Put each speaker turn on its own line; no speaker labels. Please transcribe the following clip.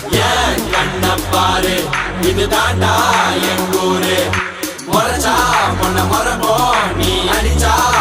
ஏன் கண்ண பாரு இது தாண்டா எங்கூரு முறைச்சா பொண்ண முறைப்போம் நீ அடிச்சா